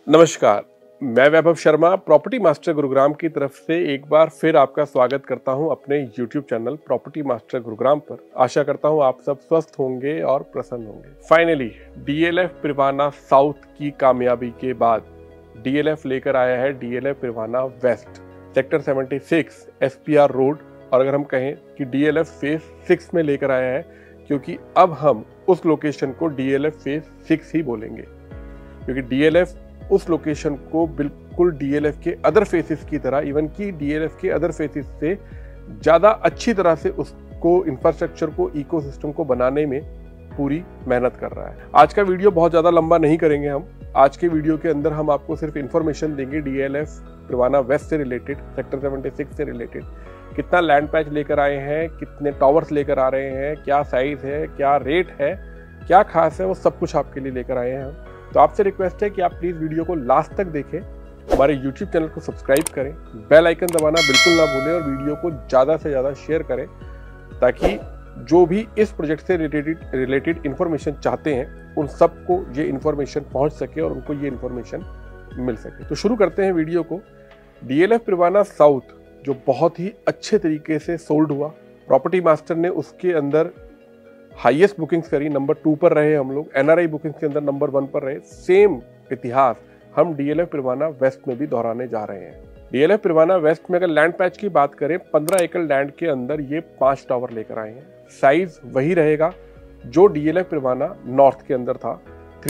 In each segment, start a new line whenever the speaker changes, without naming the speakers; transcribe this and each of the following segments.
नमस्कार, मैं Vaibhav Sharma property master Gurugram की तरफ से एक बार फिर आपका स्वागत करता हूं अपने YouTube channel property master Gurugram पर। आशा करता हूं आप सब स्वस्थ होंगे और प्रसन्न होंगे। फाइनली DLF प्रिवाना साउथ की कामयाबी के बाद DLF लेकर आया है DLF Privana west sector 76 SPR road, और अगर हम कहें कि DLF फेज 6 में लेकर आया है, क्योंकि अब हम उस लोकेशन को DLF फेज 6 ही बोलेंगे, क्योंकि DLF उस लोकेशन को बिल्कुल DLF के अदर फेसेस की तरह, इवन की DLF के अदर फेसेस से ज़्यादा अच्छी तरह से उसको इंफ्रास्ट्रक्चर को, इकोसिस्टम को बनाने में पूरी मेहनत कर रहा है। आज का वीडियो बहुत ज़्यादा लंबा नहीं करेंगे हम। आज के वीडियो के अंदर हम आपको सिर्फ इन्फॉर्मेशन देंगे DLF प्रिवाना वेस्ट से रिलेटेड, सेक्टर 76 से रिलेटेड। कितना लैंड पैच लेकर आए हैं, कितने टावर्स लेकर आ रहे हैं, क्या साइज है, क्या रेट है, क्या खास है, वो सब कुछ आपके लिए लेकर आए हैं हम। तो आपसे रिक्वेस्ट है कि आप प्लीज़ वीडियो को लास्ट तक देखें, हमारे YouTube चैनल को सब्सक्राइब करें, बेल आइकन दबाना बिल्कुल ना भूलें और वीडियो को ज़्यादा से ज़्यादा शेयर करें, ताकि जो भी इस प्रोजेक्ट से रिलेटेड इन्फॉर्मेशन चाहते हैं उन सबको ये इन्फॉर्मेशन पहुंच सके और उनको ये इन्फॉर्मेशन मिल सके। तो शुरू करते हैं वीडियो को। DLF प्रिवाना साउथ जो बहुत ही अच्छे तरीके से सोल्ड हुआ, प्रॉपर्टी मास्टर ने उसके अंदर हाईएस्ट बुकिंग्स करी, नंबर 2 पर रहे हम लोग, NRI बुकिंग्स के अंदर नंबर 1 पर रहे। सेम इतिहास हम DLF प्रिवाना वेस्ट में भी दोहराने जा रहे हैं। DLF प्रिवाना वेस्ट में अगर लैंड पैच की बात करें, 15 एकड़ लैंड के अंदर ये 5 टावर लेकर आए हैं। साइज वही रहेगा जो DLF प्रिवाना नॉर्थ के अंदर था,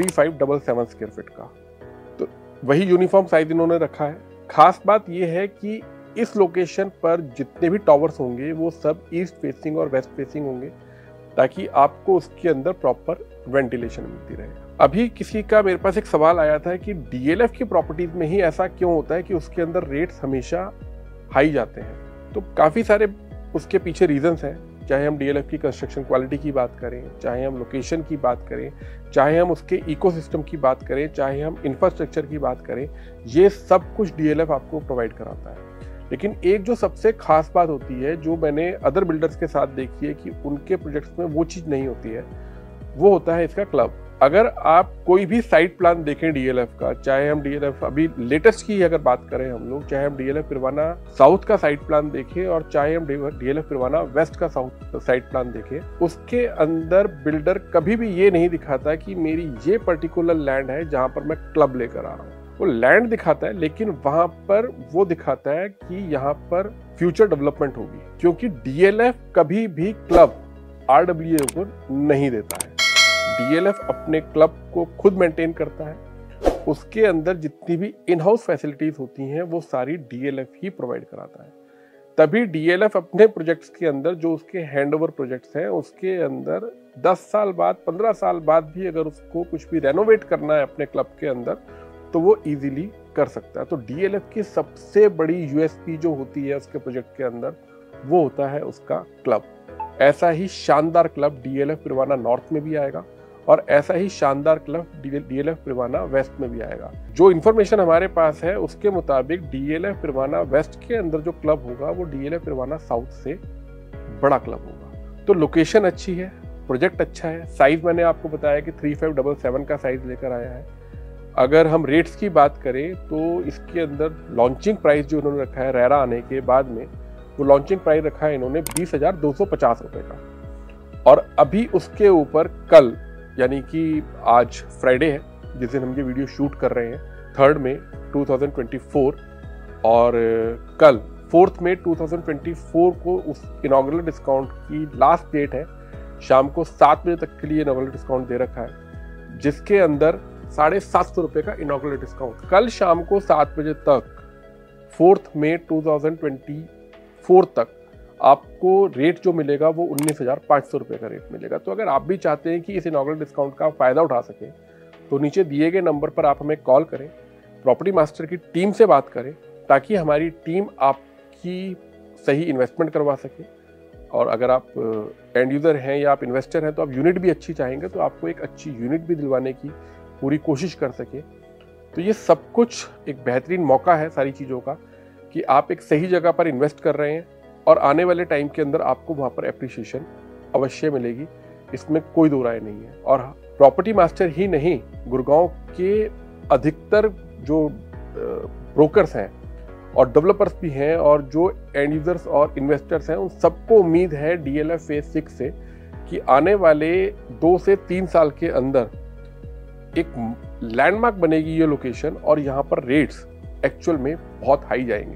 3577 स्क्वायर फीट का, तो वही यूनिफॉर्म साइज इन्होंने रखा है। खास बात यह है कि इस लोकेशन पर जितने भी टावर्स होंगे वो सब ईस्ट फेसिंग और वेस्ट फेसिंग होंगे, ताकि आपको उसके अंदर प्रॉपर वेंटिलेशन मिलती रहे। अभी किसी का मेरे पास एक सवाल आया था कि DLF की प्रॉपर्टीज में ही ऐसा क्यों होता है कि उसके अंदर रेट्स हमेशा हाई जाते हैं। तो काफ़ी सारे उसके पीछे रीजंस हैं, चाहे हम DLF की कंस्ट्रक्शन क्वालिटी की बात करें, चाहे हम लोकेशन की बात करें, चाहे हम उसके इकोसिस्टम की बात करें, चाहे हम इंफ्रास्ट्रक्चर की बात करें, ये सब कुछ DLF आपको प्रोवाइड कराता है। लेकिन एक जो सबसे खास बात होती है, जो मैंने अदर बिल्डर्स के साथ देखी है कि उनके प्रोजेक्ट्स में वो चीज़ नहीं होती है, वो होता है इसका क्लब। अगर आप कोई भी साइट प्लान देखें DLF का, चाहे हम DLF अभी लेटेस्ट की अगर बात करें हम लोग, चाहे हम DLF प्रिवाना साउथ का साइट प्लान देखें और चाहे हम DLF प्रिवाना वेस्ट का साउथ साइट प्लान देखें, उसके अंदर बिल्डर कभी भी ये नहीं दिखाता कि मेरी ये पर्टिकुलर लैंड है जहाँ पर मैं क्लब लेकर आ रहा हूँ। वो लैंड दिखाता है, लेकिन वहां पर वो दिखाता है कि यहाँ पर फ्यूचर डेवलपमेंट होगी, क्योंकि DLF कभी भी क्लब RWA को नहीं देता है। DLF अपने क्लब को खुद मेंटेन करता है। उसके अंदर जितनी भी इन हाउस फैसिलिटीज होती हैं वो सारी DLF ही प्रोवाइड कराता है। तभी DLF अपने प्रोजेक्ट्स के अंदर, जो उसके हैंडओवर प्रोजेक्ट्स हैं, उसके अंदर 10 साल बाद, 15 साल बाद भी अगर उसको कुछ भी रेनोवेट करना है अपने क्लब के अंदर, तो वो इजीली कर सकता है। तो DLF की सबसे बड़ी USP जो होती है उसके प्रोजेक्ट के अंदर, वो होता है उसका क्लब। ऐसा ही शानदार क्लब DLF प्रिवाना नॉर्थ में भी आएगा और ऐसा ही शानदार क्लब DLF प्रिवाना वेस्ट में भी आएगा। जो इन्फॉर्मेशन हमारे पास है उसके मुताबिक DLF प्रिवाना वेस्ट के अंदर जो क्लब होगा वो DLF प्रिवाना साउथ से बड़ा क्लब होगा। तो लोकेशन अच्छी है, प्रोजेक्ट अच्छा है, साइज मैंने आपको बताया कि 3577 का साइज लेकर आया है। अगर हम रेट्स की बात करें तो इसके अंदर लॉन्चिंग प्राइस जो इन्होंने रखा है रेरा आने के बाद में, वो लॉन्चिंग प्राइस रखा है इन्होंने 20,250 रुपये का। और अभी उसके ऊपर कल, यानी कि आज फ्राइडे है जिस दिन हम ये वीडियो शूट कर रहे हैं, 3 मई 2024, और कल 4 मई 2024 को उस इनॉग्रल डिस्काउंट की लास्ट डेट है। शाम को 7 बजे तक के लिए इनॉग्रल डिस्काउंट दे रखा है, जिसके अंदर 750 रुपये का इनॉग्रल डिस्काउंट कल शाम को 7 बजे तक, 4 मई 2024 तक आपको रेट जो मिलेगा वो 19,500 रुपये का रेट मिलेगा। तो अगर आप भी चाहते हैं कि इस इनॉग्रल डिस्काउंट का फ़ायदा उठा सकें, तो नीचे दिए गए नंबर पर आप हमें कॉल करें, प्रॉपर्टी मास्टर की टीम से बात करें, ताकि हमारी टीम आपकी सही इन्वेस्टमेंट करवा सके। और अगर आप एंड यूज़र हैं या आप इन्वेस्टर हैं, तो आप यूनिट भी अच्छी चाहेंगे, तो आपको एक अच्छी यूनिट भी दिलवाने की पूरी कोशिश कर सके। तो ये सब कुछ एक बेहतरीन मौका है सारी चीज़ों का, कि आप एक सही जगह पर इन्वेस्ट कर रहे हैं और आने वाले टाइम के अंदर आपको वहाँ पर एप्रिसिएशन अवश्य मिलेगी, इसमें कोई दो राय नहीं है। और प्रॉपर्टी मास्टर ही नहीं, गुड़गांव के अधिकतर जो ब्रोकर्स हैं और डेवलपर्स भी हैं और जो एंड यूजर्स और इन्वेस्टर्स हैं, उन सबको उम्मीद है DLF फेज 6 से कि आने वाले 2 से 3 साल के अंदर एक लैंडमार्क बनेगी ये लोकेशन और यहाँ पर रेट्स एक्चुअल में बहुत हाई जाएंगे।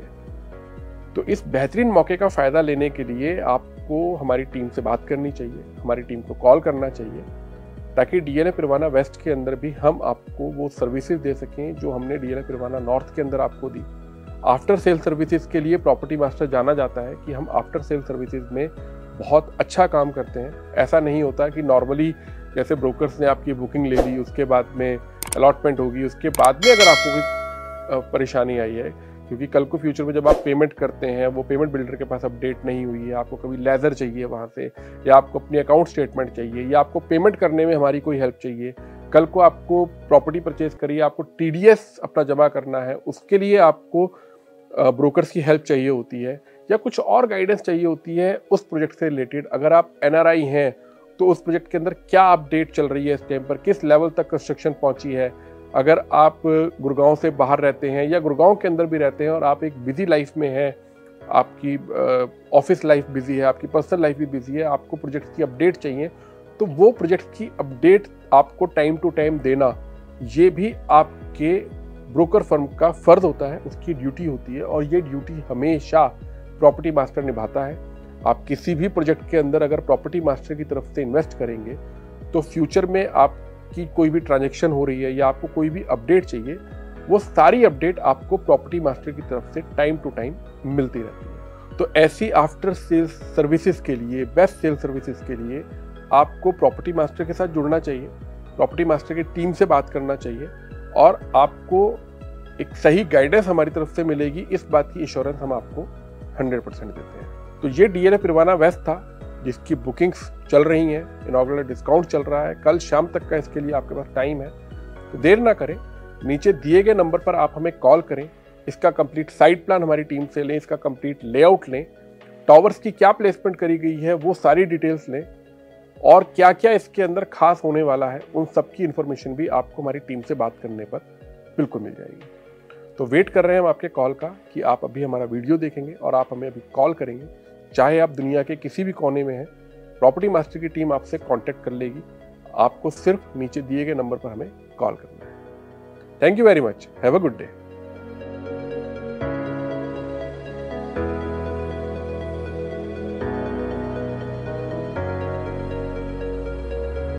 तो इस बेहतरीन मौके का फ़ायदा लेने के लिए आपको हमारी टीम से बात करनी चाहिए, हमारी टीम को कॉल करना चाहिए, ताकि DLF पिरवाना वेस्ट के अंदर भी हम आपको वो सर्विसेज दे सकें जो हमने DLF पिरवाना नॉर्थ के अंदर आपको दी। आफ्टर सेल सर्विसेज के लिए प्रॉपर्टी मास्टर जाना जाता है कि हम आफ्टर सेल सर्विसेज में बहुत अच्छा काम करते हैं। ऐसा नहीं होता कि नॉर्मली जैसे ब्रोकर्स ने आपकी बुकिंग ले ली, उसके बाद में अलॉटमेंट होगी, उसके बाद में अगर आपको कोई परेशानी आई है, क्योंकि कल को फ्यूचर में जब आप पेमेंट करते हैं, वो पेमेंट बिल्डर के पास अपडेट नहीं हुई है, आपको कभी लेजर चाहिए वहाँ से, या आपको अपनी अकाउंट स्टेटमेंट चाहिए, या आपको पेमेंट करने में हमारी कोई हेल्प चाहिए, कल को आपको प्रॉपर्टी परचेज करिए, आपको TDS अपना जमा करना है, उसके लिए आपको ब्रोकर्स की हेल्प चाहिए होती है, या कुछ और गाइडेंस चाहिए होती है उस प्रोजेक्ट से रिलेटेड। अगर आप NRI हैं तो उस प्रोजेक्ट के अंदर क्या अपडेट चल रही है इस टाइम पर, किस लेवल तक कंस्ट्रक्शन पहुंची है। अगर आप गुड़गांव से बाहर रहते हैं या गुड़गांव के अंदर भी रहते हैं और आप एक बिजी लाइफ में हैं, आपकी ऑफिस लाइफ बिजी है, आपकी पर्सनल लाइफ भी बिजी है, आपको प्रोजेक्ट की अपडेट चाहिए, तो वो प्रोजेक्ट की अपडेट आपको टाइम टू टाइम देना, ये भी आपके ब्रोकर फर्म का फर्ज होता है, उसकी ड्यूटी होती है, और ये ड्यूटी हमेशा प्रॉपर्टी मास्टर निभाता है। आप किसी भी प्रोजेक्ट के अंदर अगर प्रॉपर्टी मास्टर की तरफ से इन्वेस्ट करेंगे तो फ्यूचर में आपकी कोई भी ट्रांजैक्शन हो रही है या आपको कोई भी अपडेट चाहिए, वो सारी अपडेट आपको प्रॉपर्टी मास्टर की तरफ से टाइम टू टाइम मिलती रहती है। तो ऐसी आफ्टर सेल्स सर्विसेज के लिए, बेस्ट सेल्स सर्विसेज के लिए आपको प्रॉपर्टी मास्टर के साथ जुड़ना चाहिए, प्रॉपर्टी मास्टर की टीम से बात करना चाहिए, और आपको एक सही गाइडेंस हमारी तरफ से मिलेगी, इस बात की एश्योरेंस हम आपको 100% देते हैं। तो ये DLF पिरवाना वेस्ट था, जिसकी बुकिंग्स चल रही हैं, इनॉग्रेल डिस्काउंट चल रहा है, कल शाम तक का इसके लिए आपके पास टाइम है, तो देर ना करें, नीचे दिए गए नंबर पर आप हमें कॉल करें, इसका कंप्लीट साइट प्लान हमारी टीम से लें, इसका कंप्लीट लेआउट लें, टावर्स की क्या प्लेसमेंट करी गई है वो सारी डिटेल्स लें, और क्या क्या इसके अंदर खास होने वाला है उन सब की इन्फॉर्मेशन भी आपको हमारी टीम से बात करने पर बिल्कुल मिल जाएगी। तो वेट कर रहे हैं हम आपके कॉल का कि आप अभी हमारा वीडियो देखेंगे और आप हमें अभी कॉल करेंगे, चाहे आप दुनिया के किसी भी कोने में हैं, प्रॉपर्टी मास्टर की टीम आपसे कांटेक्ट कर लेगी। आपको सिर्फ नीचे दिए गए नंबर पर हमें कॉल करना है। Thank you very much, have a good day.